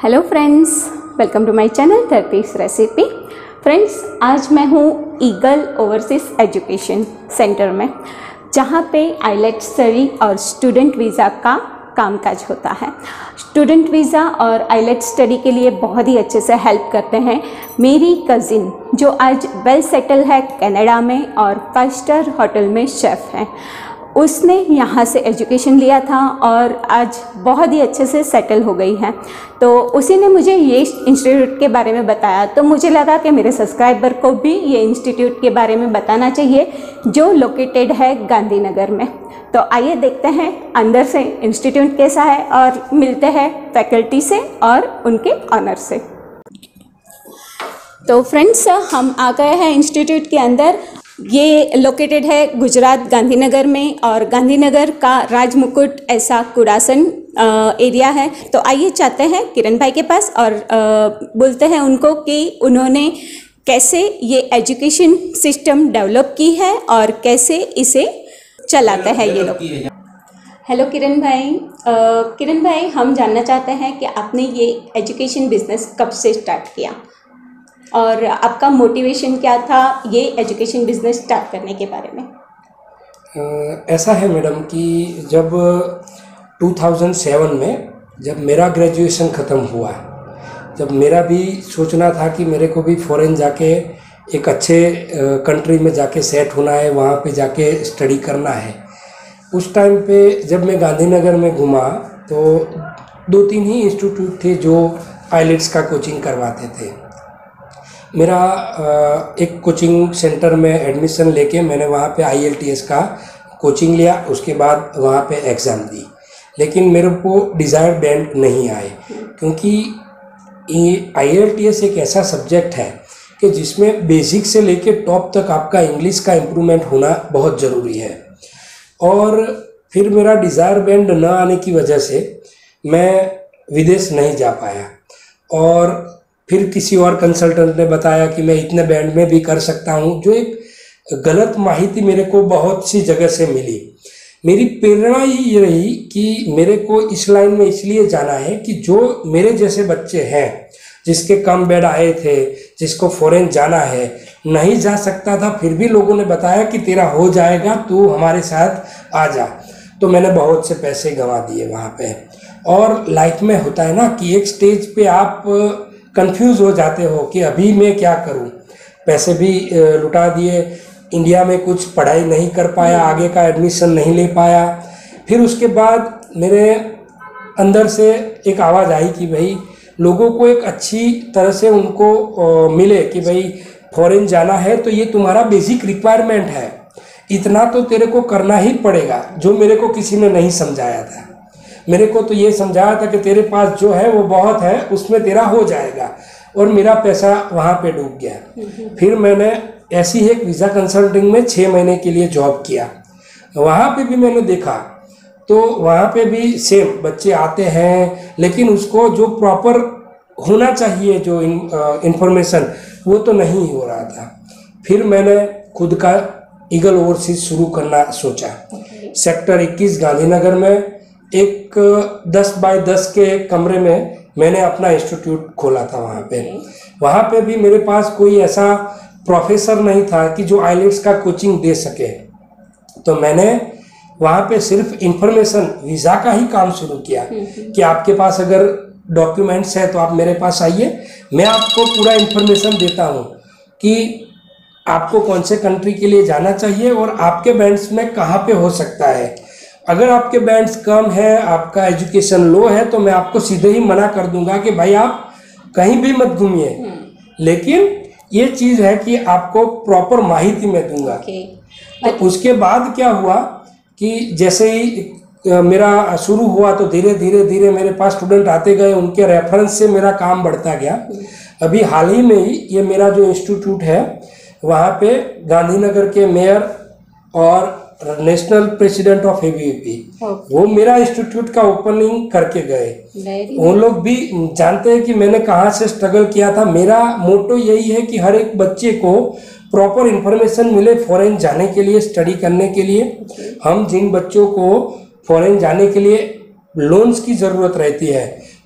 Hello friends, welcome to my channel therapies recipe. Friends, आज मैं हूँ ईगल ओवरसीज एजुकेशन सेंटर में, जहाँ पे आईलेट्स स्टडी और स्टूडेंट वीज़ा का कामकाज होता है। स्टूडेंट वीज़ा और आईलेट्स स्टडी के लिए बहुत ही अच्छे से हेल्प करते हैं मेरी कज़िन, जो आज वेल सेटल है कनाडा में और 5 स्टार होटल में शेफ़ है। उसने यहाँ से एजुकेशन लिया था और आज बहुत ही अच्छे से सेटल हो गई है। तो उसी ने मुझे ये इंस्टीट्यूट के बारे में बताया, तो मुझे लगा कि मेरे सब्सक्राइबर को भी ये इंस्टीट्यूट के बारे में बताना चाहिए, जो लोकेटेड है गांधीनगर में। तो आइए देखते हैं अंदर से इंस्टीट्यूट कैसा है और मिलते हैं फैकल्टी से और उनके ऑनर से। तो फ्रेंड्स, हम आ गए हैं इंस्टीट्यूट के अंदर। ये लोकेटेड है गुजरात गांधीनगर में और गांधीनगर का राजमुकुट ऐसा कुरासन एरिया है। तो आइए चाहते हैं किरण भाई के पास और बोलते हैं उनको कि उन्होंने कैसे ये एजुकेशन सिस्टम डेवलप की है और कैसे इसे चलाते हैं ये लोग। हेलो किरण भाई, हम जानना चाहते हैं कि आपने ये एजुकेशन बिजनेस कब से स्टार्ट किया और आपका मोटिवेशन क्या था ये एजुकेशन बिजनेस स्टार्ट करने के बारे में? ऐसा है मैडम कि जब 2007 में जब मेरा ग्रेजुएशन ख़त्म हुआ, जब मेरा भी सोचना था कि मेरे को भी फॉरेन जाके एक अच्छे कंट्री में जाके सेट होना है, वहाँ पे जाके स्टडी करना है। उस टाइम पे जब मैं गांधीनगर में घूमा तो 2-3 ही इंस्टीट्यूट थे जो आईलेट्स का कोचिंग करवाते थे। मेरा एक कोचिंग सेंटर में एडमिशन लेके मैंने वहाँ पे IELTS का कोचिंग लिया, उसके बाद वहाँ पे एग्ज़ाम दी, लेकिन मेरे को डिज़ायर्ड बैंड नहीं आए, क्योंकि ये IELTS एक ऐसा सब्जेक्ट है कि जिसमें बेसिक से लेके टॉप तक आपका इंग्लिश का इम्प्रूवमेंट होना बहुत ज़रूरी है। और फिर मेरा डिज़ायर बैंड न आने की वजह से मैं विदेश नहीं जा पाया, और फिर किसी और कंसल्टेंट ने बताया कि मैं इतने बैंड में भी कर सकता हूँ, जो एक गलत माहिती मेरे को बहुत सी जगह से मिली। मेरी प्रेरणा ये रही कि मेरे को इस लाइन में इसलिए जाना है कि जो मेरे जैसे बच्चे हैं, जिसके कम बेड आए थे, जिसको फॉरेन जाना है, नहीं जा सकता था, फिर भी लोगों ने बताया कि तेरा हो जाएगा, तू हमारे साथ आ जा। तो मैंने बहुत से पैसे गंवा दिए वहाँ पे। और लाइफ में होता है ना कि एक स्टेज पे आप कंफ्यूज हो जाते हो कि अभी मैं क्या करूं। पैसे भी लुटा दिए, इंडिया में कुछ पढ़ाई नहीं कर पाया, आगे का एडमिशन नहीं ले पाया। फिर उसके बाद मेरे अंदर से एक आवाज़ आई कि भाई लोगों को एक अच्छी तरह से उनको मिले कि भाई फॉरेन जाना है तो ये तुम्हारा बेसिक रिक्वायरमेंट है, इतना तो तेरे को करना ही पड़ेगा, जो मेरे को किसी ने नहीं समझाया था। मेरे को तो ये समझाया था कि तेरे पास जो है वो बहुत है, उसमें तेरा हो जाएगा, और मेरा पैसा वहाँ पे डूब गया। फिर मैंने ऐसी ही एक वीज़ा कंसल्टिंग में 6 महीने के लिए जॉब किया। वहाँ पे भी मैंने देखा तो वहाँ पे भी सेम बच्चे आते हैं, लेकिन उसको जो प्रॉपर होना चाहिए जो इंफॉर्मेशन वो तो नहीं हो रहा था। फिर मैंने खुद का ईगल ओवरसीज शुरू करना सोचा। सेक्टर 21 गांधीनगर में एक 10 बाय 10 के कमरे में मैंने अपना इंस्टीट्यूट खोला था। वहाँ पे भी मेरे पास कोई ऐसा प्रोफेसर नहीं था कि जो आईलेट्स का कोचिंग दे सके, तो मैंने वहाँ पे सिर्फ इंफॉर्मेशन वीज़ा का ही काम शुरू किया कि आपके पास अगर डॉक्यूमेंट्स है तो आप मेरे पास आइए, मैं आपको पूरा इंफॉर्मेशन देता हूँ कि आपको कौन से कंट्री के लिए जाना चाहिए और आपके बैंड्स में कहाँ पे हो सकता है। अगर आपके बैंड्स कम है, आपका एजुकेशन लो है, तो मैं आपको सीधे ही मना कर दूंगा कि भाई आप कहीं भी मत घूमिए, लेकिन ये चीज़ है कि आपको प्रॉपर माहिती मैं दूंगा। तो उसके बाद क्या हुआ कि जैसे ही मेरा शुरू हुआ तो धीरे धीरे मेरे पास स्टूडेंट आते गए, उनके रेफरेंस से मेरा काम बढ़ता गया। अभी हाल ही में ही ये मेरा जो इंस्टीट्यूट है, वहाँ पे गांधीनगर के मेयर और नेशनल प्रेसिडेंट ऑफ ABVP वो मेरा इंस्टीट्यूट का ओपनिंग करके गए। वो लोग भी जानते हैं कि मैंने कहाँ से स्ट्रगल किया था। मेरा मोटो यही है कि हर एक बच्चे को प्रॉपर इंफॉर्मेशन मिले फॉरेन जाने के लिए, स्टडी करने के लिए। हम जिन बच्चों को फॉरेन जाने के लिए लोन्स की ज़रूरत रहती है, तो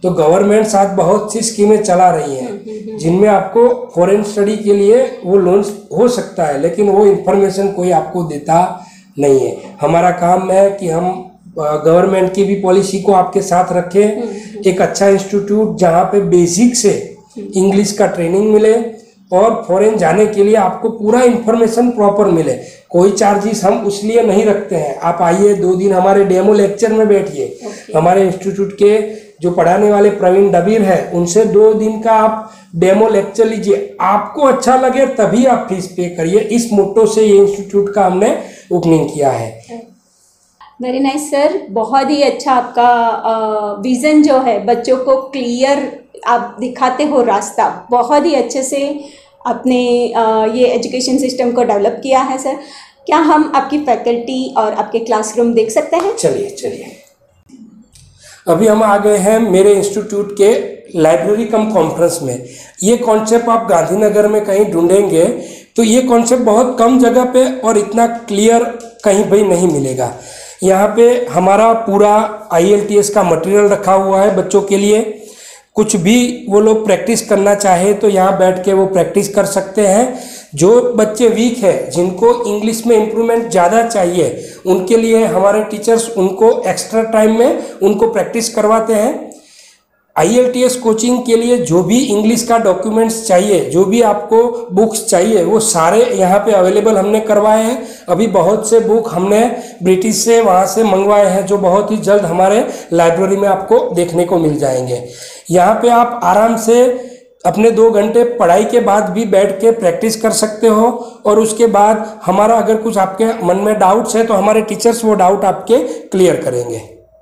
तो गवर्नमेंट आज बहुत सी स्कीमें चला रही हैं जिनमें आपको फॉरेन स्टडी के लिए वो लोन हो सकता है, लेकिन वो इन्फॉर्मेशन कोई आपको देता नहीं है। हमारा काम है कि हम गवर्नमेंट की भी पॉलिसी को आपके साथ रखें, एक अच्छा इंस्टीट्यूट जहाँ पे बेसिक से इंग्लिश का ट्रेनिंग मिले और फॉरेन जाने के लिए आपको पूरा इन्फॉर्मेशन प्रॉपर मिले। कोई चार्जेस हम उसलिए नहीं रखते हैं। आप आइए 2 दिन हमारे डेमो लेक्चर में बैठिए। हमारे इंस्टीट्यूट के जो पढ़ाने वाले प्रवीण डबीर है उनसे 2 दिन का आप डेमो लेक्चर लीजिए, आपको अच्छा लगे तभी आप फीस पे करिए। इस मोटो से ये इंस्टीट्यूट का हमने ओपनिंग किया है। वेरी नाइस सर, बहुत ही अच्छा आपका विज़न जो है, बच्चों को क्लियर आप दिखाते हो रास्ता, बहुत ही अच्छे से आपने ये एजुकेशन सिस्टम को डेवलप किया है सर। क्या हम आपकी फैकल्टी और आपके क्लासरूम देख सकते हैं? चलिए अभी हम आ गए हैं मेरे इंस्टीट्यूट के लाइब्रेरी कम कॉन्फ्रेंस में। ये कॉन्सेप्ट आप गांधीनगर में कहीं ढूंढेंगे तो ये कॉन्सेप्ट बहुत कम जगह पे और इतना क्लियर कहीं भी नहीं मिलेगा। यहाँ पे हमारा पूरा IELTS का मटेरियल रखा हुआ है बच्चों के लिए। कुछ भी वो लोग प्रैक्टिस करना चाहे तो यहाँ बैठ के वो प्रैक्टिस कर सकते हैं। जो बच्चे वीक है, जिनको इंग्लिश में इम्प्रूवमेंट ज़्यादा चाहिए, उनके लिए हमारे टीचर्स उनको एक्स्ट्रा टाइम में उनको प्रैक्टिस करवाते हैं। IELTS कोचिंग के लिए जो भी इंग्लिश का डॉक्यूमेंट्स चाहिए, जो भी आपको बुक्स चाहिए, वो सारे यहाँ पे अवेलेबल हमने करवाए हैं। अभी बहुत से बुक हमने ब्रिटिश से वहाँ से मंगवाए हैं जो बहुत ही जल्द हमारे लाइब्रेरी में आपको देखने को मिल जाएंगे। यहाँ पे आप आराम से अपने 2 घंटे पढ़ाई के बाद भी बैठ के प्रैक्टिस कर सकते हो और उसके बाद हमारा अगर कुछ आपके मन में डाउट्स है तो हमारे टीचर्स वो डाउट आपके क्लियर करेंगे।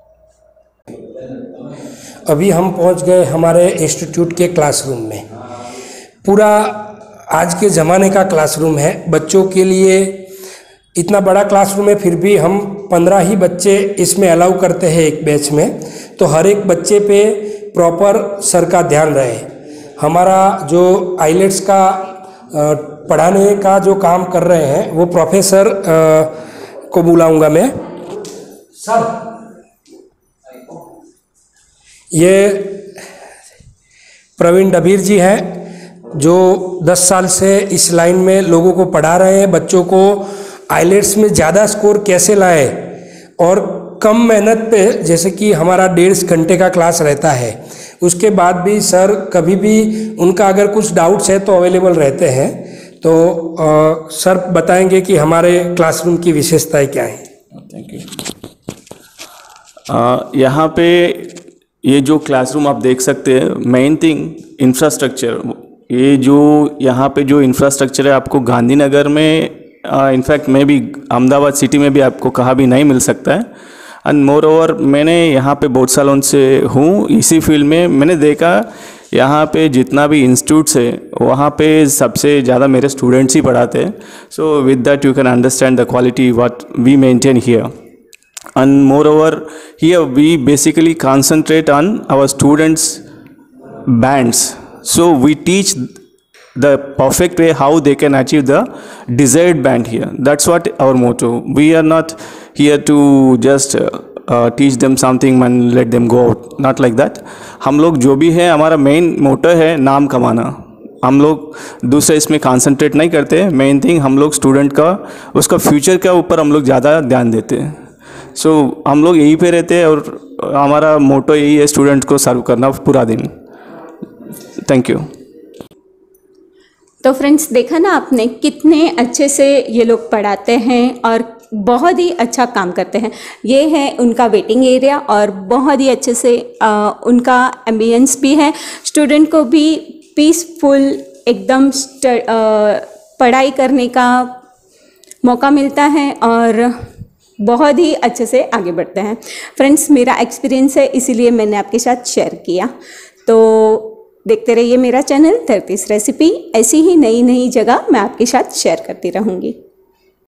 अभी हम पहुंच गए हमारे इंस्टीट्यूट के क्लासरूम में। पूरा आज के ज़माने का क्लासरूम है बच्चों के लिए। इतना बड़ा क्लासरूम है, फिर भी हम 15 ही बच्चे इसमें अलाउ करते हैं एक बैच में, तो हर एक बच्चे पे प्रॉपर सर का ध्यान रहे। हमारा जो IELTS का पढ़ाने का जो काम कर रहे हैं वो प्रोफेसर को बुलाऊंगा मैं। सर, ये प्रवीण डबीर जी हैं जो 10 साल से इस लाइन में लोगों को पढ़ा रहे हैं। बच्चों को IELTS में ज़्यादा स्कोर कैसे लाए और कम मेहनत पे, जैसे कि हमारा 1.5 घंटे का क्लास रहता है, उसके बाद भी सर कभी भी उनका अगर कुछ डाउट्स है तो अवेलेबल रहते हैं। तो सर बताएंगे कि हमारे क्लासरूम की विशेषताएं क्या हैं। Thank you. यहाँ पे ये जो क्लासरूम आप देख सकते हैं, मेन थिंग इंफ्रास्ट्रक्चर। ये जो यहाँ पे जो इंफ्रास्ट्रक्चर है आपको गांधीनगर में, इनफैक्ट मैं भी अहमदाबाद सिटी में भी आपको कहाँ भी नहीं मिल सकता है। एंड मोर ओवर मैंने यहाँ पे बहुत सालों से हूँ इसी फील्ड में। मैंने देखा यहाँ पे जितना भी इंस्टीट्यूट्स है वहाँ पे सबसे ज़्यादा मेरे स्टूडेंट्स ही पढ़ाते हैं। So with that you can understand the quality what we maintain here. And moreover, here we basically concentrate on our students' bands. So we teach the perfect way how they can achieve the desired band here. That's what our motto. We are not here to just teach them something and let them go out. Not like that. हम लोग जो भी है, हमारा main motto है नाम कमाना। हम लोग दूसरे इसमें कंसंट्रेट नहीं करते। मेन थिंग हम लोग स्टूडेंट का, उसका फ्यूचर के ऊपर हम लोग ज़्यादा ध्यान देते हैं। सो हम लोग यहीं पे रहते हैं और हमारा मोटो यही है, स्टूडेंट को सर्व करना पूरा दिन। Thank you. तो फ्रेंड्स, देखा ना आपने कितने अच्छे से ये लोग पढ़ाते हैं और बहुत ही अच्छा काम करते हैं। ये है उनका वेटिंग एरिया और बहुत ही अच्छे से उनका एम्बियंस भी है। स्टूडेंट को भी पीसफुल एकदम पढ़ाई करने का मौका मिलता है और बहुत ही अच्छे से आगे बढ़ते हैं। फ्रेंड्स, मेरा एक्सपीरियंस है इसीलिए मैंने आपके साथ शेयर किया। तो देखते रहिए मेरा चैनल 33 रेसिपी। ऐसी ही नई नई जगह मैं आपके साथ शेयर करती रहूँगी।